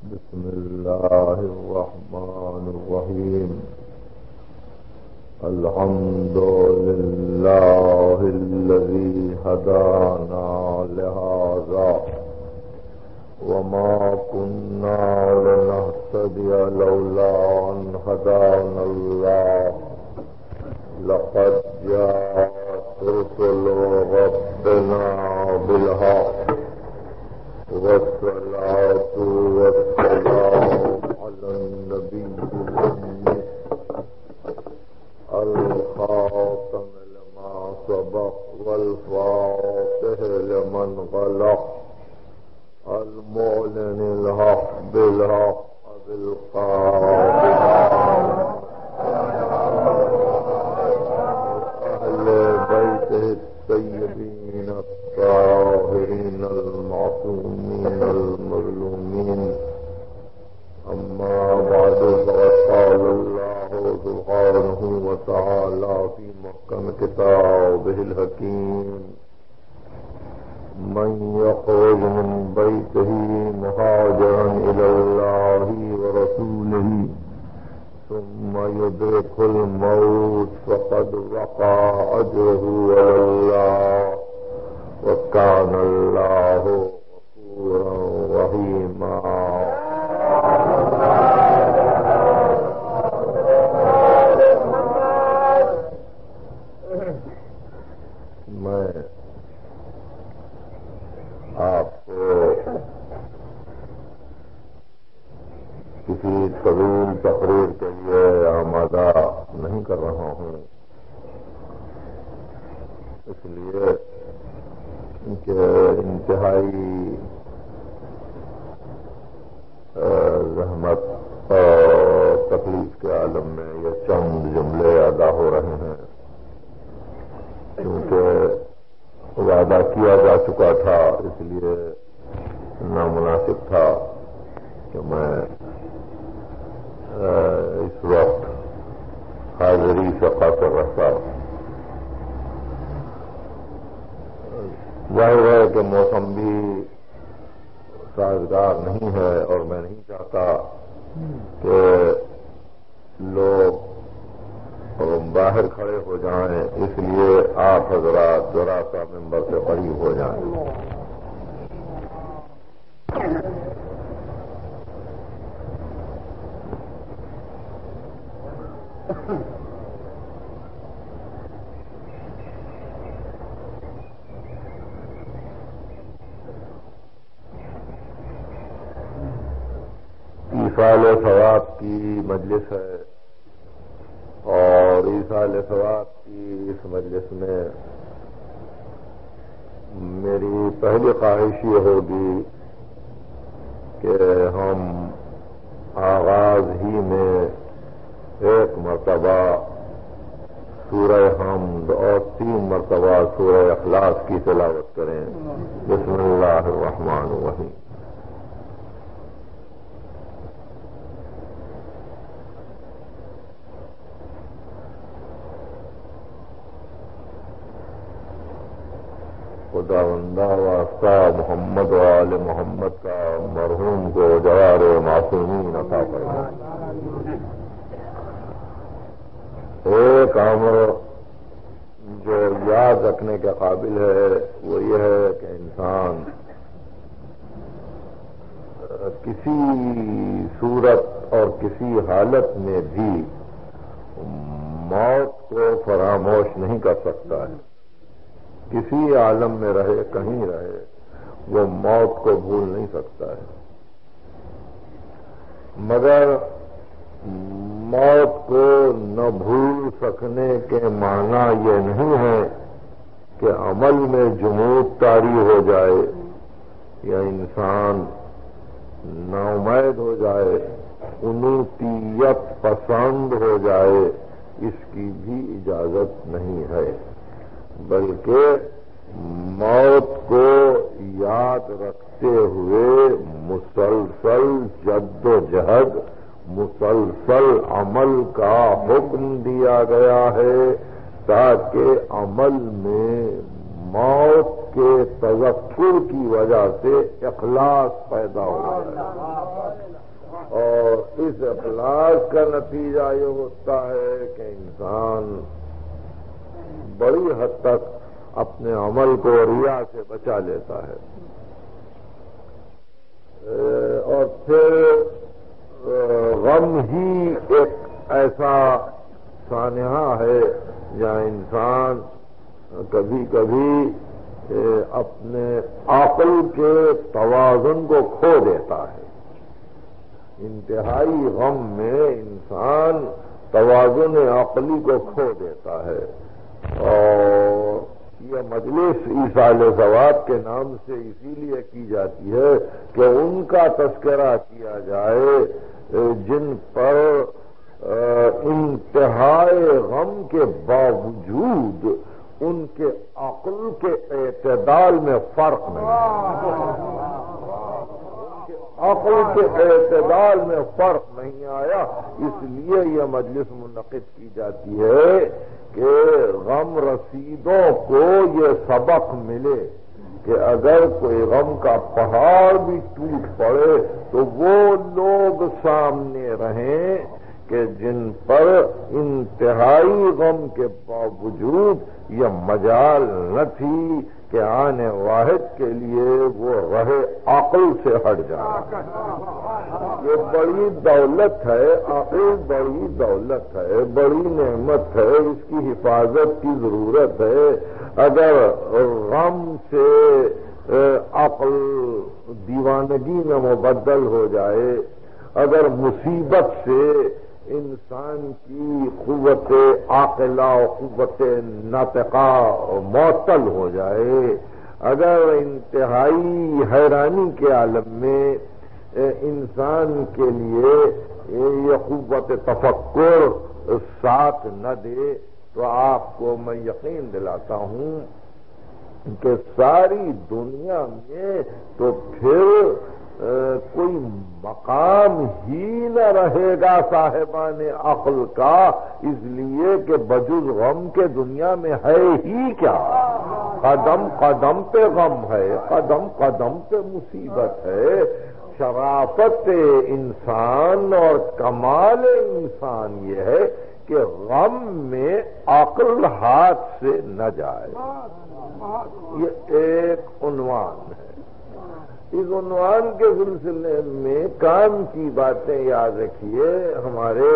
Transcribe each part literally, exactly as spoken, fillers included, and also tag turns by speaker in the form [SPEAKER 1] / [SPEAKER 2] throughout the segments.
[SPEAKER 1] بسم الله الرحمن الرحيم. الحمد لله الذي هدانا لهذا وما كنا لنهتدي لولا أن هدانا الله. لقد جاءت رسل ربنا بالحق والصلاة والسلام على النبي الأمي الخاتم لما سبق والفاتح لمن غلق المعلن الحق بالحق بالقادر أهل بيته الطيبين الطاهرين المعصومين المظلومين. أما بعد فقد قال الله سبحانه وتعالى في محكم كتابه الحكيم: من يخرج من بيته مهاجرا إلى الله ورسوله ثم يدركه الموت فقد وقع أجره على الله وكان الله غفورا رحيما. میں آپ کو کسی طویل تقریر کے لیے آمادہ نہیں کر رہا ہوں، اس لیے کہ انتہائی زحمت اور تکلیف کے عالم میں یہ چند جملے ادا ہو رہے ہیں، کیونکہ وعدہ کیا جا چکا تھا، اس لیے نامناسب تھا کہ میں اس وقت حاضری سے قاصر رہتا. ظاہر ہے کہ موسم بھی سازگار نہیں ہے اور میں نہیں چاہتا کہ لوگ باہر کھڑے ہو جائیں، اس لیے آپ حضرات ذرا سا ممبر سے قریب ہو جائیں. ایصال ثواب کی مجلس ہے اور ایصال ثواب کی اس مجلس میں میری پہلی خواہش یہ ہوگی کہ ہم آغاز ہی میں ایک مرتبہ سورہ حمد اور تین مرتبہ سورہ اخلاص کی تلاوت کریں. بسم اللہ الرحمن الرحیم. خداوندہ واسطہ محمد و آل محمد کا مرحوم کو جوار معصومین عطا فرمائے. ایک امر جو یاد رکھنے کے قابل ہے وہ یہ ہے کہ انسان کسی صورت اور کسی حالت میں بھی موت کو فراموش نہیں کر سکتا ہے. کسی عالم میں رہے، کہیں رہے، وہ موت کو بھول نہیں سکتا ہے. مگر موت کو نہ بھول سکنے کے معنی یہ نہیں ہے کہ عمل میں جمود طاری ہو جائے یا انسان ناامید ہو جائے، قنوطیت پسند ہو جائے، اس کی بھی اجازت نہیں ہے، بلکہ موت کو یاد رکھتے ہوئے مسلسل جد و جہد، مسلسل عمل کا حکم دیا گیا ہے تاکہ عمل میں موت کے تذکر کی وجہ سے اخلاص پیدا ہو جائے. اور اس اخلاص کا نتیجہ یہ ہوتا ہے کہ انسان بڑی حد تک اپنے عمل کو ریا سے بچا لیتا ہے، اور پھر غم ہی ایک ایسا سانحہ ہے جہاں انسان کبھی کبھی اپنے عقل کے توازن کو کھو دیتا ہے۔ انتہائی غم میں انسان توازن عقلی کو کھو دیتا ہے، اور یہ مجلس ایصال ثواب کے نام سے اسی لیے کی جاتی ہے کہ ان کا تذکرہ کیا جائے جن پر انتہائی غم کے باوجود ان کے عقل کے اعتدال میں فرق نہیں، عقل کے اعتدال میں فرق نہیں آیا، اس لیے یہ مجلس منعقد کی جاتی ہے کہ غم رسیدوں کو یہ سبق ملے کہ اگر کوئی غم کا پہاڑ بھی ٹوٹ پڑے تو وہ لوگ سامنے رہیں کہ جن پر انتہائی غم کے باوجود یہ مجال نہ تھی کہ آنے واحد کے لیے وہ رہے عقل سے ہٹ جائے۔ یہ بڑی دولت ہے، عقل بڑی دولت ہے، بڑی نعمت ہے، اس کی حفاظت کی ضرورت ہے۔ اگر غم سے عقل دیوانگی میں مبدل ہو جائے، اگر مصیبت سے انسان کی قوت عاقلہ و قوت ناطقہ معطل ہو جائے، اگر انتہائی حیرانی کے عالم میں انسان کے لیے یہ قوت تفکر ساتھ نہ دے، تو آپ کو میں یقین دلاتا ہوں کہ ساری دنیا میں تو پھر کوئی مقام ہی نہ رہے گا صاحبان عقل کا، اس لیے کہ بجز غم کے دنیا میں ہے ہی کیا؟ قدم قدم پہ غم ہے، قدم قدم پہ مصیبت ہے۔ شرافت انسان اور کمال انسان یہ ہے کہ غم میں عقل ہاتھ سے نہ جائے۔ یہ ایک عنوان ہے۔ اس عنوان کے سلسلے میں کام کی باتیں یاد رکھیے۔ ہمارے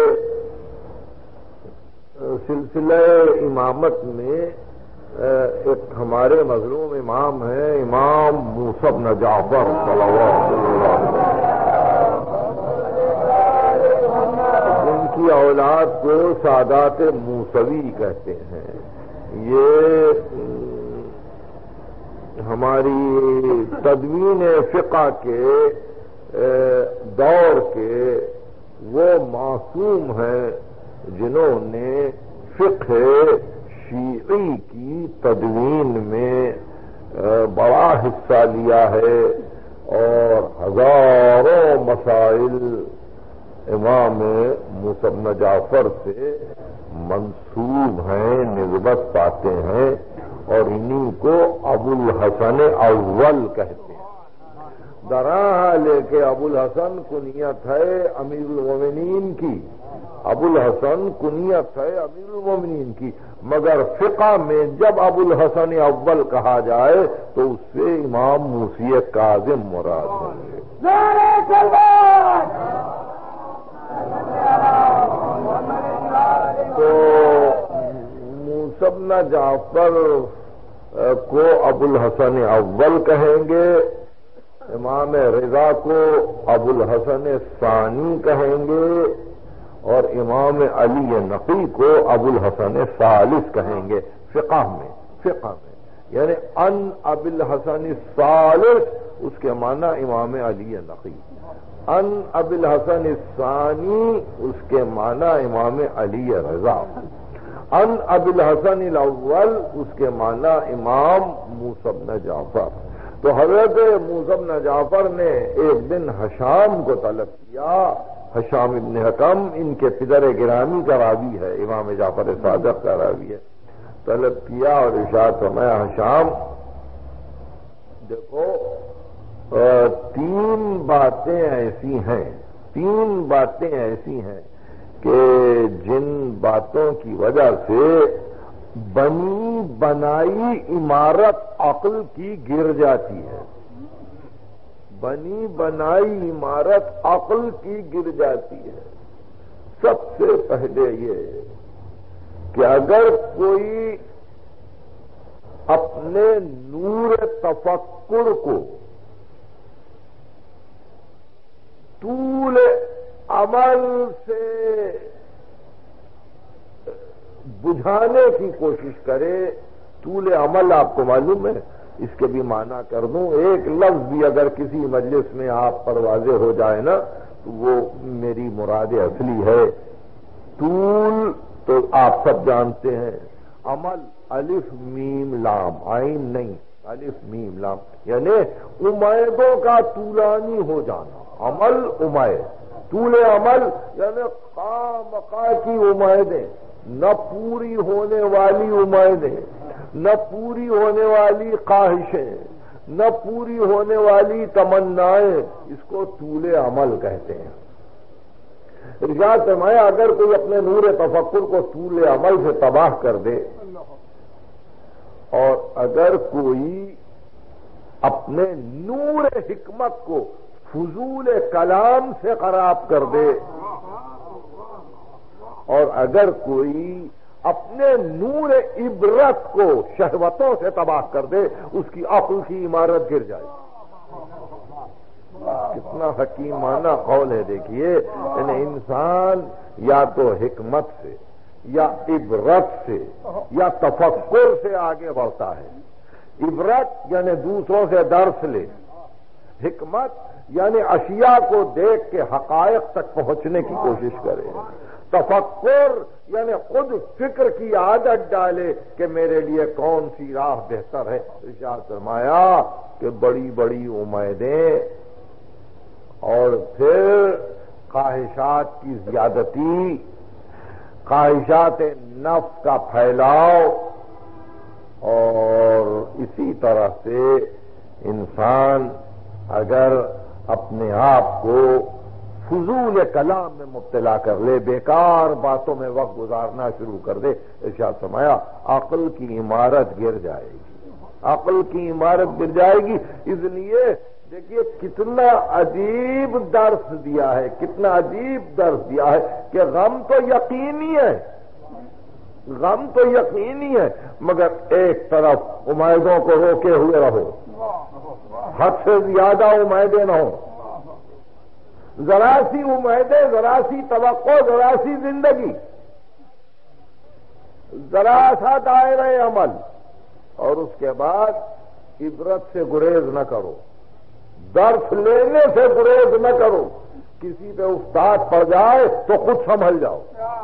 [SPEAKER 1] سلسلہ امامت میں ایک ہمارے مظلوم امام ہیں، امام موسیٰ بن جعفر صلی اللہ علیہ وسلم، جن کی اولاد کو سادات موسوی کہتے ہیں۔ یہ ہماری تدوین فقہ کے دور کے وہ معصوم ہیں جنہوں نے فقہ شیعی کی تدوین میں بڑا حصہ لیا ہے، اور ہزاروں مسائل امام موسیٰ بن جعفر سے منسوب ہیں، نسبت پاتے ہیں، اور انہی کو ابو الحسن اول کہتے ہیں۔ درا لے کے ابو الحسن کنیت ہے امیر المومنین کی، ابو الحسن کنیت ہے امیر المومنین کی، مگر فقہ میں جب ابو الحسن اول کہا جائے تو اس سے امام موسی کاظم مراد ہوں گے۔ تو موسیٰ بن جعفر کو ابو الحسن اول کہیں گے، امام رضا کو ابو الحسن ثانی کہیں گے، اور امام علی نقی کو ابو الحسن ثالث کہیں گے فقہ میں۔ فقہ میں یعنی ان ابو الحسن ثالث اس کے معنی امام علی نقی، ان ابو الحسن ثانی اس کے معنی امام علی رضا، ان ابو الحسن الاول اس کے معنی امام موسیٰ بن جعفر۔ تو حضرت موسیٰ بن جعفر نے ایک دن حشام کو طلب کیا، حشام ابن حکم ان کے پدر گرامی کا راوی ہے، امام جعفر صادق کا راوی ہے، طلب کیا اور ارشاد فرمایا حشام دیکھو تین باتیں ایسی ہیں، تین باتیں ایسی ہیں کہ جن باتوں کی وجہ سے بنی بنائی عمارت عقل کی گر جاتی ہے. بنی بنائی عمارت عقل کی گر جاتی ہے. سب سے پہلے یہ کہ اگر کوئی اپنے نور تفکر کو طول عمل سے بجھانے کی کوشش کرے. طول عمل آپ کو معلوم ہے، اس کے بھی معنی کر دوں. ایک لفظ بھی اگر کسی مجلس میں آپ پر واضح ہو جائے نا تو وہ میری مراد اصلی ہے. طول تو آپ سب جانتے ہیں، عمل الف میم لام، عین نہیں، الف میم لام، یعنی امیدوں کا طولانی ہو جانا. عمل امید، طول عمل یعنی خواہ مخواہ کی امیدیں، نہ پوری ہونے والی امیدیں، نہ پوری ہونے والی خواہشیں، نہ پوری ہونے والی تمنائیں، اس کو طول عمل کہتے ہیں. ارشاد فرمایا اگر کوئی اپنے نور تفکر کو طول عمل سے تباہ کر دے، اور اگر کوئی اپنے نور حکمت کو فضول کلام سے خراب کر دے، اور اگر کوئی اپنے نور عبرت کو شہوتوں سے تباہ کر دے، اس کی عقل کی عمارت گر جائے. کتنا حکیمانہ قول ہے. دیکھیے یعنی انسان یا تو حکمت سے یا عبرت سے یا تفکر سے آگے بڑھتا ہے. عبرت یعنی دوسروں سے درس لے، حکمت یعنی اشیاء کو دیکھ کے حقائق تک پہنچنے کی کوشش کرے، تفکر یعنی خود فکر کی عادت ڈالے کہ میرے لیے کون سی راہ بہتر ہے. ارشاد فرمایا کہ بڑی بڑی امیدیں اور پھر خواہشات کی زیادتی، خواہشات نفس کا پھیلاؤ، اور اسی طرح سے انسان اگر اپنے آپ کو فضول کلام میں مبتلا کر لے، بیکار باتوں میں وقت گزارنا شروع کر دے، ارشاد فرمایا عقل کی عمارت گر جائے گی. عقل کی عمارت گر جائے گی. اس لیے دیکھیے کتنا عجیب درس دیا ہے، کتنا عجیب درس دیا ہے کہ غم تو یقینی ہے، غم تو یقینی ہے، مگر ایک طرف امیدوں کو روکے ہوئے رہو، حد سے زیادہ امیدیں نہ ہوں. ذرا سی امیدیں، ذرا سی توقع، ذرا سی زندگی، ذرا سا دائرہ عمل، اور اس کے بعد عبرت سے گریز نہ کرو، درس لینے سے گریز نہ کرو. کسی پہ استاد پڑ جائے تو خود سنبھل جاؤ،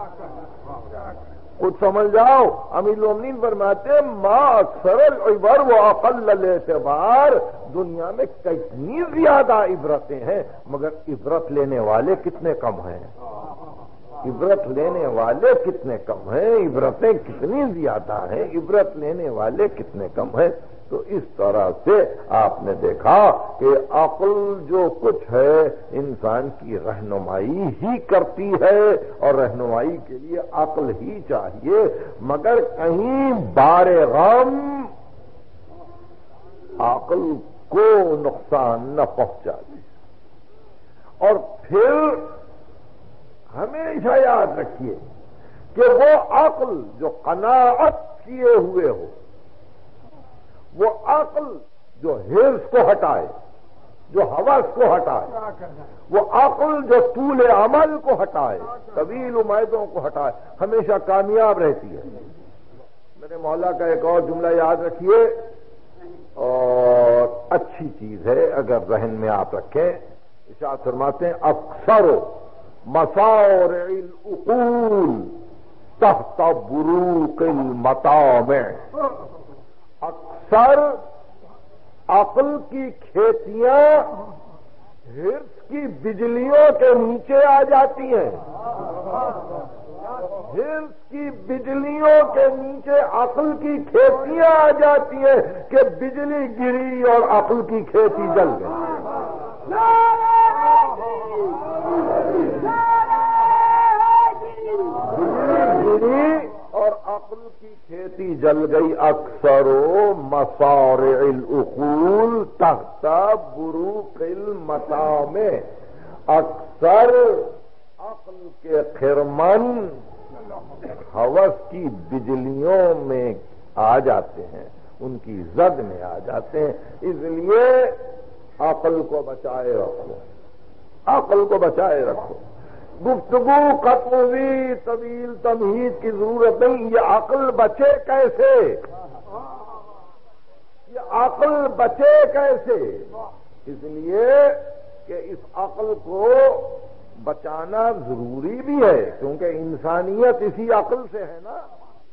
[SPEAKER 1] خود سمجھ جاؤ. امیر المومنین فرماتے ہیں ما اکثر العبر و اقل الاعتبار، دنیا میں کتنی زیادہ عبرتیں ہیں مگر عبرت لینے والے کتنے کم ہیں. عبرت لینے والے کتنے کم ہیں، عبرتیں کتنی زیادہ ہیں، عبرت لینے والے کتنے کم ہیں. تو اس طرح سے آپ نے دیکھا کہ عقل جو کچھ ہے انسان کی رہنمائی ہی کرتی ہے، اور رہنمائی کے لیے عقل ہی چاہیے، مگر کہیں بار غم عقل کو نقصان نہ پہنچا دے. اور پھر ہمیشہ یاد رکھیے کہ وہ عقل جو قناعت کیے ہوئے ہو، وہ عقل جو حرص کو ہٹائے، جو ہوس کو ہٹائے، وہ عقل جو طول عمل کو ہٹائے، طویل امیدوں کو ہٹائے، ہمیشہ کامیاب رہتی ہے. میرے مولا کا ایک اور جملہ یاد رکھیے، اور اچھی چیز ہے اگر ذہن میں آپ رکھیں. ارشاد فرماتے ہیں اکثر مسارع العقول تحت بروق المطامع. اکثر عقل کی کھیتیاں حرص کی بجلیوں کے نیچے آ جاتی ہیں. حرص کی بجلیوں کے نیچے عقل کی کھیتیاں آ جاتی ہیں کہ بجلی گری اور عقل کی کھیتی جل گئی. جل گئی اکثر مصارع العقول تحت بروق المطامع، اکثر عقل کے خرمن ہوس کی بجلیوں میں آ جاتے ہیں، ان کی زد میں آ جاتے ہیں۔ اس لیے عقل کو بچائے رکھو، عقل کو بچائے رکھو۔ گفتگو ختم ہوئی، طویل تمہید کی ضرورت نہیں۔ یہ عقل بچے کیسے؟ یہ عقل بچے کیسے؟ اس لیے کہ اس عقل کو بچانا ضروری بھی ہے، کیونکہ انسانیت اسی عقل سے ہے نا،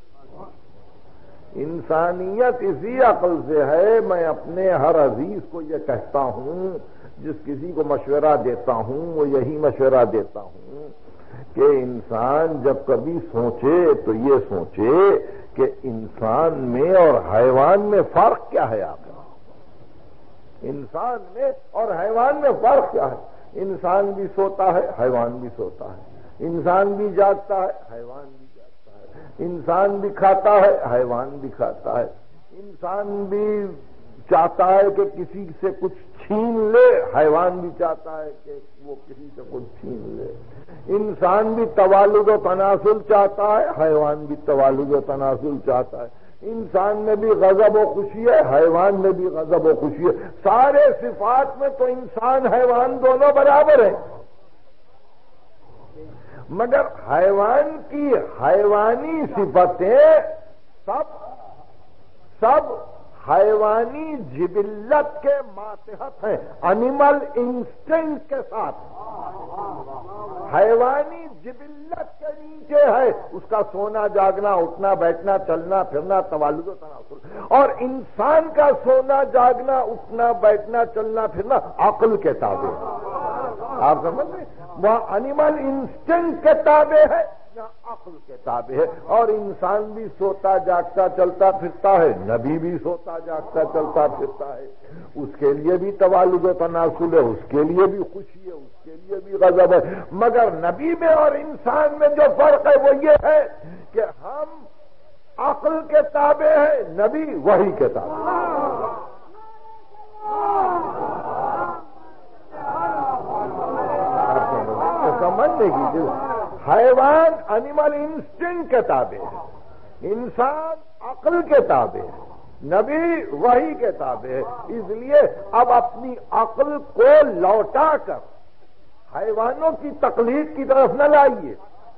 [SPEAKER 1] انسانیت اسی عقل سے ہے۔ میں اپنے ہر عزیز کو یہ کہتا ہوں، جس کسی کو مشورہ دیتا ہوں وہ یہی مشورہ دیتا ہوں کہ انسان جب کبھی سوچے تو یہ سوچے کہ انسان میں اور حیوان میں فرق کیا ہے آخر؟ انسان میں اور حیوان میں فرق کیا ہے؟ انسان بھی سوتا ہے، حیوان بھی سوتا ہے، انسان بھی جاگتا ہے، حیوان بھی جاگتا ہے، انسان بھی کھاتا ہے، حیوان بھی کھاتا ہے، انسان بھی چاہتا ہے کہ کسی سے کچھ چھین لے، حیوان بھی چاہتا ہے کہ وہ کسی سے کچھ چھین لے، انسان بھی توالد و تناسل چاہتا ہے، حیوان بھی توالد و تناسل چاہتا ہے، انسان میں بھی غضب و خوشی ہے، حیوان میں بھی غضب و خوشی ہے۔ سارے صفات میں تو انسان حیوان دونوں برابر ہیں، مگر حیوان کی حیوانی صفتیں سب سب حیوانی جبلت کے ماتحت ہیں، انیمل انسٹنکٹ کے ساتھ، حیوانی جبلت کے نیچے ہے اس کا سونا جاگنا، اٹھنا بیٹھنا، چلنا پھرنا، توالد و تناسل، اور انسان کا سونا جاگنا، اٹھنا بیٹھنا، چلنا پھرنا عقل کے تابع ہے۔ آپ سمجھ رہے ہیں؟ وہاں انیمل انسٹنکٹ کے تابع ہے، یہاں عقل کے تابع ہے۔ اور انسان بھی سوتا جاگتا چلتا پھرتا ہے، نبی بھی سوتا جاگتا چلتا پھرتا ہے، اس کے لیے بھی توالد و تناسل ہے، اس کے لیے بھی خوشی ہے، اس کے لیے بھی غضب ہے، مگر نبی میں اور انسان میں جو فرق ہے وہ یہ ہے کہ ہم عقل کے تابع ہیں، نبی وحی کے تابع۔ سمجھنے کی چیز، حیوان انیمل انسٹنکٹ کے تابع ہے، انسان عقل کے تابع ہے، نبی وحی کے تابع ہے۔ اس لیے اب اپنی عقل کو لوٹا کر حیوانوں کی تقلید کی طرف نہ لائیے،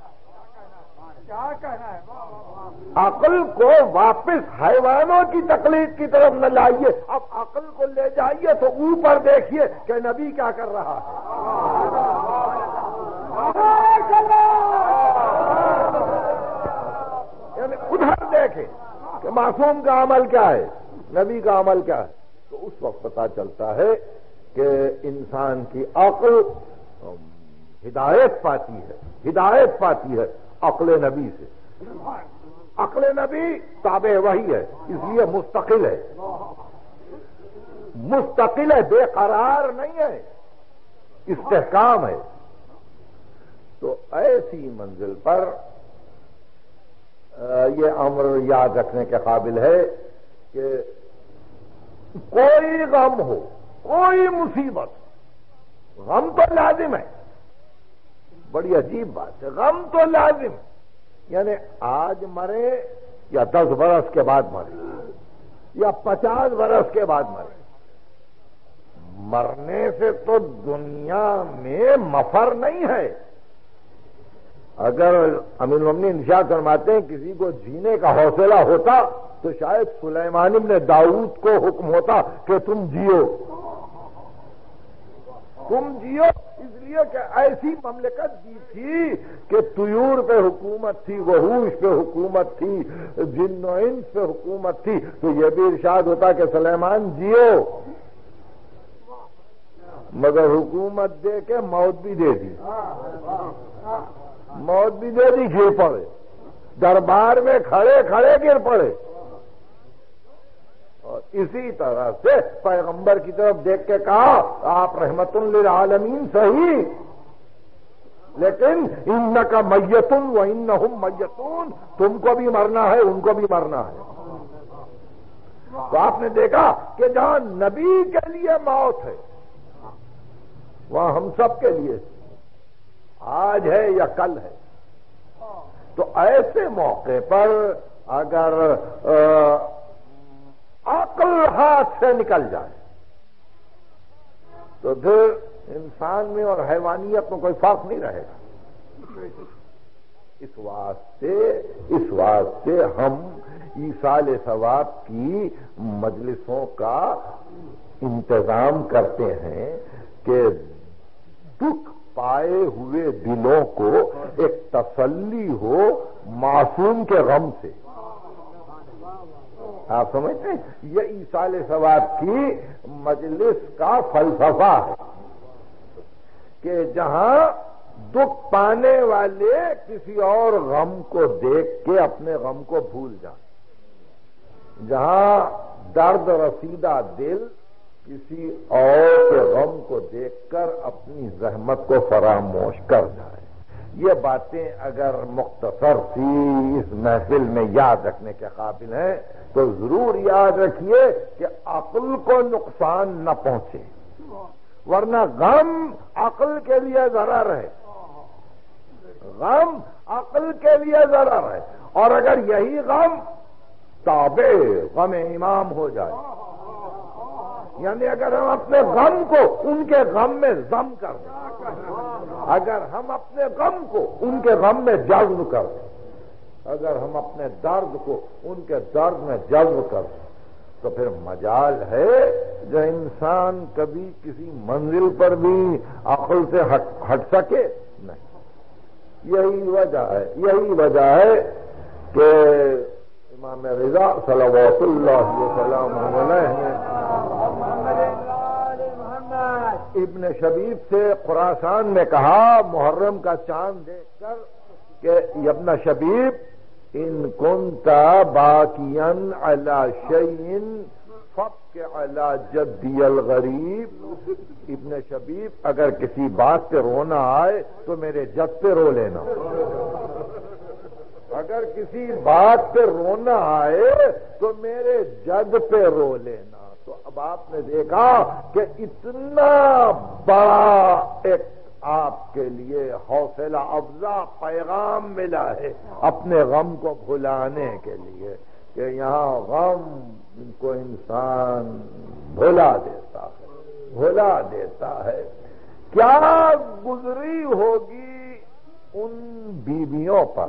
[SPEAKER 1] عقل کو واپس حیوانوں کی تقلید کی طرف نہ لائیے، اب عقل کو لے جائیے تو اوپر دیکھیے کہ نبی کیا کر رہا ہے، یعنی ادھر دیکھیں کہ معصوم کا عمل کیا ہے، نبی کا عمل کیا ہے، تو اس وقت پتہ چلتا ہے کہ انسان کی عقل ہدایت پاتی ہے، ہدایت پاتی ہے عقل نبی سے۔ عقل نبی تابع وحی ہے، اس لیے مستقل ہے، مستقل ہے، بے قرار نہیں ہے، استحکام ہے۔ تو ایسی منزل پر یہ امر یاد رکھنے کے قابل ہے کہ کوئی غم ہو، کوئی مصیبت، غم تو لازم ہے، بڑی عجیب بات ہے، غم تو لازم، یعنی آج مرے یا دس برس کے بعد مرے یا پچاس برس کے بعد مرے، مرنے سے تو دنیا میں مفر نہیں ہے۔ اگر امیر المومنین ارشاد فرماتے ہیں کسی کو جینے کا حوصلہ ہوتا تو شاید سلیمان ابن داؤد کو حکم ہوتا کہ تم جیو، تم جیو، اس لیے کہ ایسی مملکت دی تھی کہ طیور پہ حکومت تھی، وحوش پہ حکومت تھی، جن و انس پہ حکومت تھی، تو یہ بھی ارشاد ہوتا کہ سلیمان جیو، مگر حکومت دے کے موت بھی دے دی، موت بھی دے دی، گر پڑے، دربار میں کھڑے کھڑے گر پڑے۔ اور اسی طرح سے پیغمبر کی طرف دیکھ کے کہا آپ رحمت للعالمین صحیح، لیکن انک میتون و انہم میتون، تم کو بھی مرنا ہے، ان کو بھی مرنا ہے۔ تو آپ نے دیکھا کہ جہاں نبی کے لیے موت ہے وہاں ہم سب کے لیے آج ہے یا کل ہے. تو ایسے موقع پر اگر عقل ہاتھ سے نکل جائے تو پھر انسان میں اور حیوانیت میں کوئی فرق نہیں رہے گا. اس واسطے اس واسطے ہم ایصال ثواب کی مجلسوں کا انتظام کرتے ہیں کہ دکھ پائے ہوئے دلوں کو ایک تسلی ہو معصوم کے غم سے. آپ سمجھتے ہیں یہ ایصال ثواب کی مجلس کا فلسفہ ہے کہ جہاں دکھ پانے والے کسی اور غم کو دیکھ کے اپنے غم کو بھول جائیں, جہاں درد رسیدہ دل کسی اور کے غم کو دیکھ کر اپنی زحمت کو فراموش کر جائے. یہ باتیں اگر مختصر سی اس محفل میں یاد رکھنے کے قابل ہیں تو ضرور یاد رکھیے کہ عقل کو نقصان نہ پہنچے, ورنہ غم عقل کے لیے ضرر ہے. غم عقل کے لیے ضرر ہے, اور اگر یہی غم تابع غم امام ہو جائے, یعنی اگر ہم اپنے غم کو ان کے غم میں ضم کر دیں, اگر ہم اپنے غم کو ان کے غم میں جذب کر دیں, اگر ہم اپنے درد کو ان کے درد میں جذب کر دیں تو پھر مجال ہے جو انسان کبھی کسی منزل پر بھی عقل سے ہٹ, ہٹ سکے نہیں. یہی وجہ ہے یہی وجہ ہے کہ امام رضا صلوات اللہ وسلم علیہ نے ابن شبیب سے خراسان میں کہا محرم کا چاند دیکھ کر کہ ابن شبیب ان کنت باکیا علی شیء فبک علی جدی الغریب. ابن شبیب اگر کسی بات پہ رونا آئے تو میرے جد پہ رو لینا, اگر کسی بات پہ رونا آئے تو میرے جد پہ رو لینا. تو اب آپ نے دیکھا کہ اتنا بڑا ایک آپ کے لیے حوصلہ افزا پیغام ملا ہے اپنے غم کو بھلانے کے لیے کہ یہاں غم کو انسان بھلا دیتا ہے بھلا دیتا ہے. کیا گزری ہوگی ان بیویوں پر,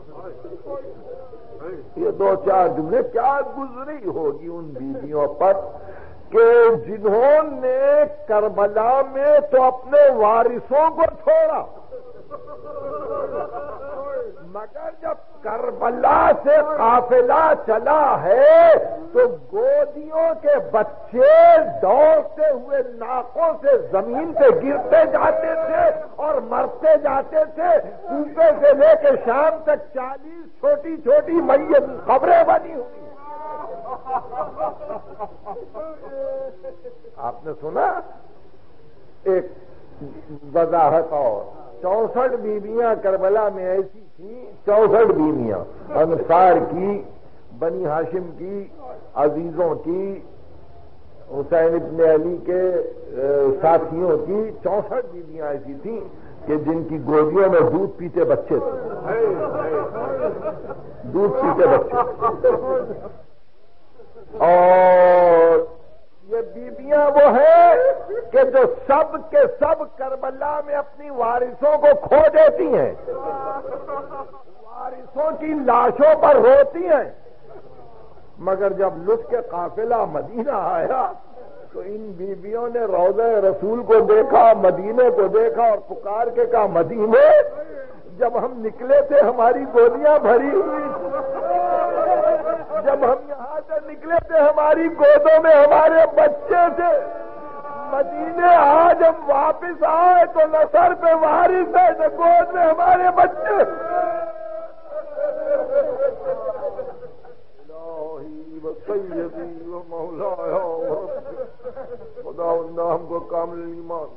[SPEAKER 1] یہ دو چار جملے, کیا گزری ہوگی ان بیویوں پر کہ جنہوں نے کربلا میں تو اپنے وارثوں کو چھوڑا, مگر جب کربلا سے قافلہ چلا ہے تو گودیوں کے بچے دوڑتے ہوئے ناکوں سے زمین پہ گرتے جاتے تھے اور مرتے جاتے تھے. کوفے سے لے کے شام تک چالیس چھوٹی چھوٹی میت قبریں بنی ہوئی. آپ نے سنا ایک وضاحت اور چونسٹھ بیویاں کربلا میں ایسی تھیں, چونسٹھ بیویاں انصار کی, بنی ہاشم کی, عزیزوں کی, حسین ابن علی کے ساتھیوں کی, چونسٹھ بیویاں ایسی تھیں کہ جن کی گودیوں میں دودھ پیتے بچے تھے, دودھ پیتے بچے. اور یہ بیویاں وہ ہیں کہ جو سب کے سب کربلا میں اپنی وارثوں کو کھو دیتی ہیں, وارثوں کی لاشوں پر روتی ہیں, مگر جب لٹ کے قافلہ مدینہ آیا تو ان بیویوں نے روضہ رسول کو دیکھا, مدینے کو دیکھا اور پکار کے کہا مدینے جب ہم نکلے تھے ہماری گودیاں بھری ہوئی, جب ہم یہاں سے نکلے تھے ہماری گودوں میں ہمارے بچے تھے, مدینے آج ہم واپس آئے تو نہ سر پہ وارث ہے نہ گود میں ہمارے بچے. الہی و سیدی و مولایا خدا ہم کو کامل ایمان,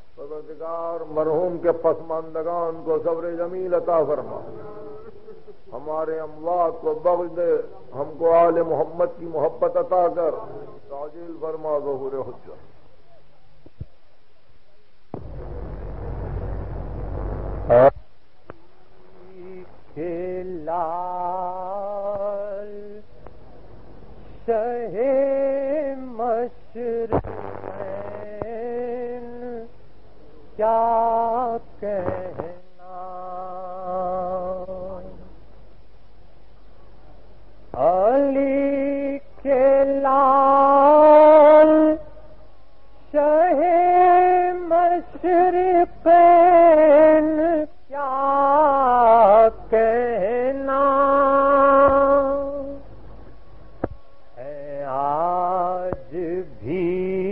[SPEAKER 1] پروردگار مرحوم کے پسماندگان کو صبر جمیل عطا فرما. ہمارے اموات کو بخش دے، ہم کو آل محمد کی محبت عطا کر، تعجیل فرما ظہور حجت۔
[SPEAKER 2] لال شہ مشرقین کیا کہنا، علی کے لال شہ مشرقین کیا کہنا ہے، آج بھی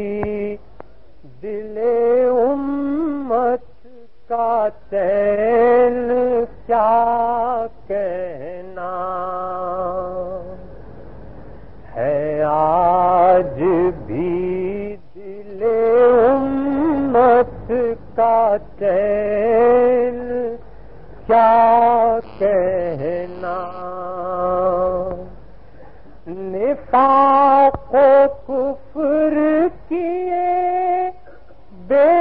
[SPEAKER 2] دل امت کا چین کیا کہنا ہے، آج بھی دل امت کا چین کیا کہنا، نفاق و کفر کیے بے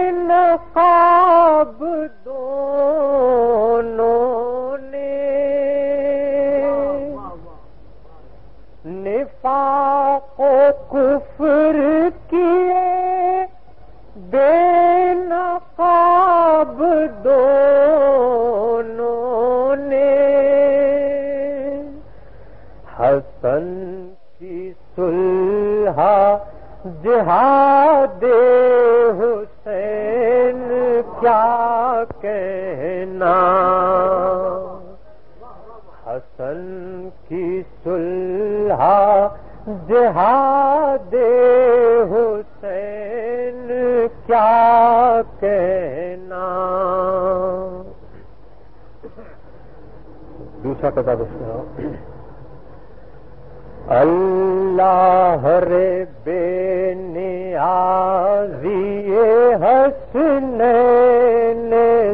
[SPEAKER 2] نقاب دونوں نے، نفاق و کفر کیے بے نقاب دونوں نے، حسن کی صلح جہاد حسین کیا کہنا، حسن کی صلح جہاد حسین کیا کہنا۔ دوسرا کتاب اس میں اللہ رے بے نیازی حسنین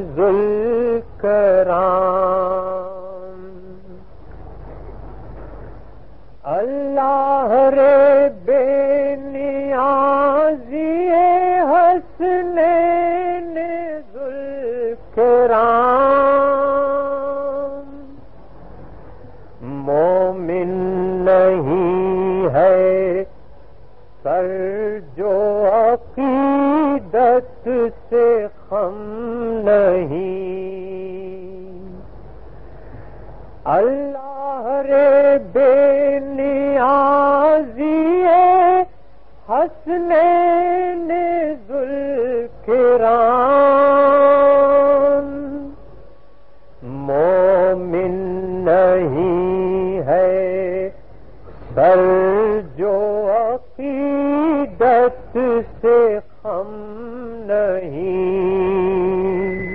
[SPEAKER 2] ذوالکرام، اللہ رے بے نیازی حسنین ذوالکرام، مومن نہیں ہے سر جو عقیدت سے خم نہیں، اللہ رے بے نیازی حسنین ذوالکرام، مومن نہیں ہے سر جو عقیدت سے خم نہیں،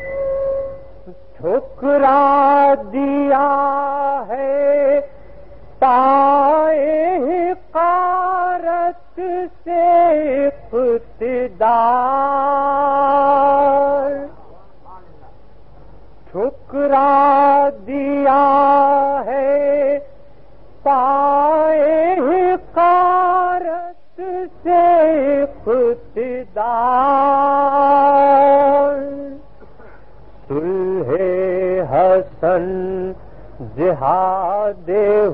[SPEAKER 2] ٹھکرا دیا ہے پائے حقارت سے اقتدار، ٹھکرا دیا ہے پائے حقارت سے اقتدار، صلح حسن جہاد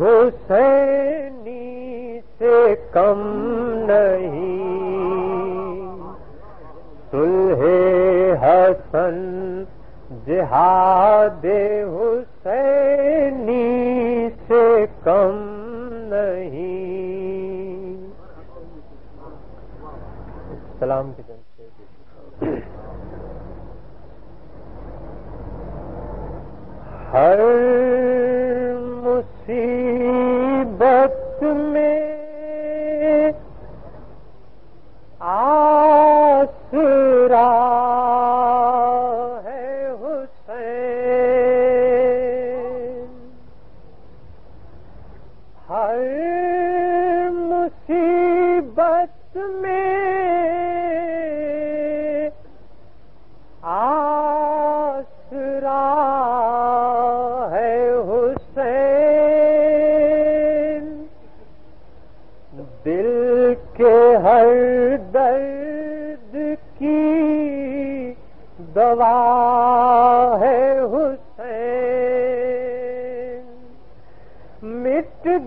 [SPEAKER 2] حسینی سے کم نہیں، صلح حسن جہاد حسینی سے کم نہیں۔ سلام کی جنگ سے ہر مصیبت میں آسرا ہے حسین، ہر مصیبت میں آسرا ہے حسین،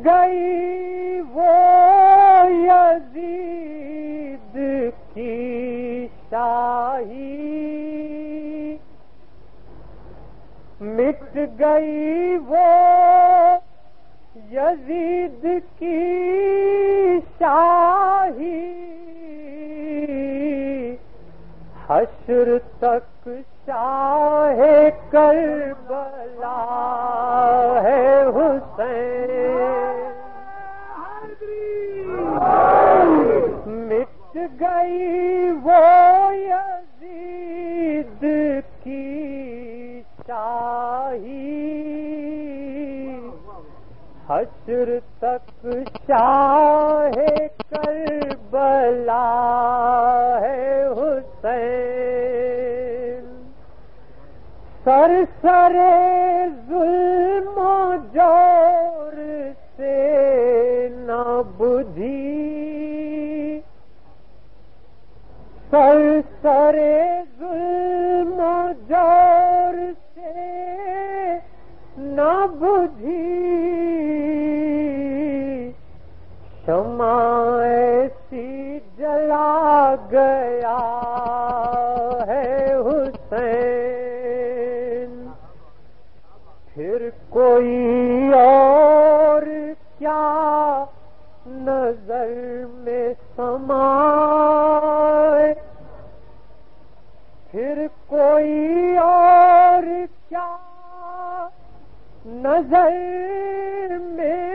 [SPEAKER 2] گئی وہ یزید کی شاہی، مٹ گئی وہ یزید کی شاہی، حشر تک شاہ کربلا ہے حسین، مٹ گئی وہ یزید کی شاہی، حشر تک شاہ کربلا ہے حسین، سر سر ظلم و جور سے نہ بدھی، سر سر ظلم و جور سے نہ بدھی، شمع ایسی جلا گیا ہے حسین، پھر کوئی اور کیا نظر میں سمائے، پھر کوئی اور کیا نظر میں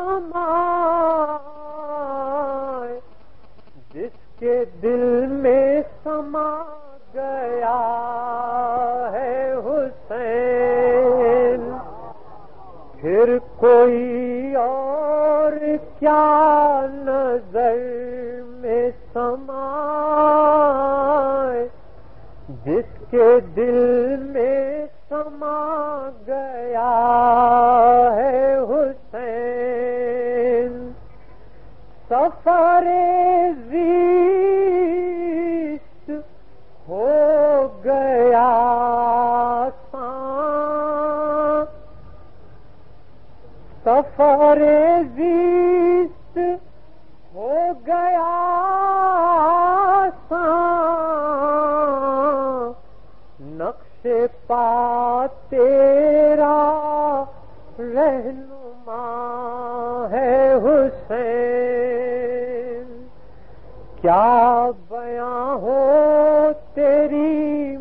[SPEAKER 2] سمائے، جس کے دل میں سما گیا ہے حسین، پھر کوئی اور کیا نظر میں سمائے، جس کے دل میں سما گیا ہے حسین، سفر زیست ہو گیا آسان، سفر زیست ہو گیا آسان، نقش پا تیرا رہنما ہے حسین، کیا بیاں ہو تیری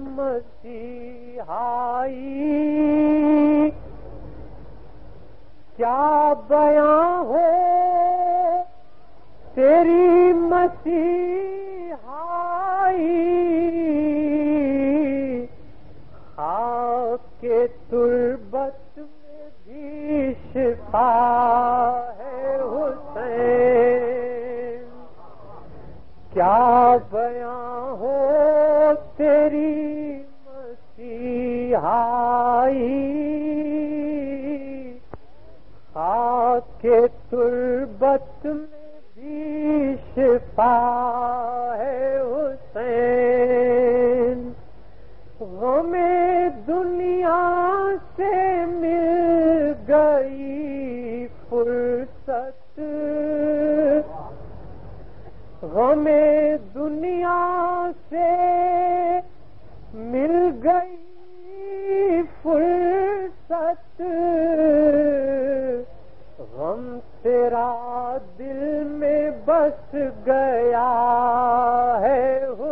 [SPEAKER 2] مسیحائی، کیا بیاں ہو تیری مسیحائی، خاک کے تربت میں بھی شفا ہے حسین، کیا بیاں ہو تیری مسیحائی، خاک کے تربت میں بھی شفا ہے حسین، غم دنیا سے مل گئی فرصت، غم دنیا سے مل گئی فرصت، غم تیرا دل میں بس گیا ہے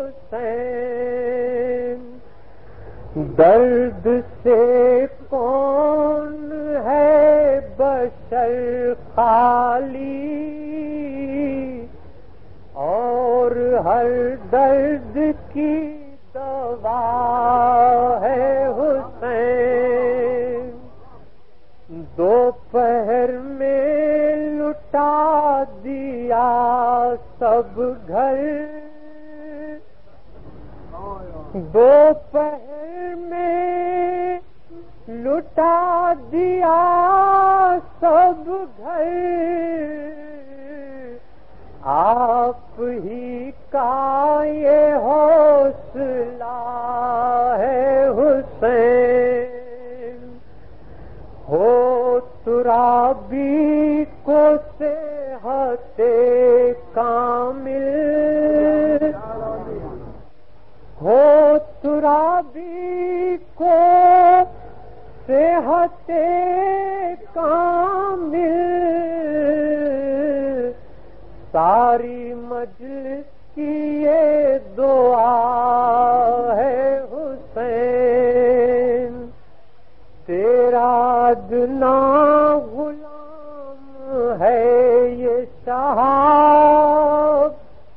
[SPEAKER 2] حسین، درد سے کون ہے بشر خالی، اور ہر درد کی دوا ہے حسین، دوپہر میں لٹا دیا سب گھر، دوپہر میں لٹا دیا سب گھر، آپ ہی کا یہ حوصلہ ہے حسین، ہو ترابی کو صحت کامل ہو، ترابی کو صحت کامل، ساری مجلس کی یہ دعا ہے حسین، تیرا ادنا غلام ہے یہ صاحب،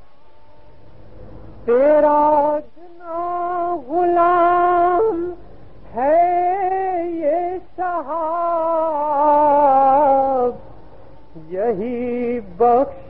[SPEAKER 2] تیرا ادنا غلام ہے یہ صاحب، یہی بخش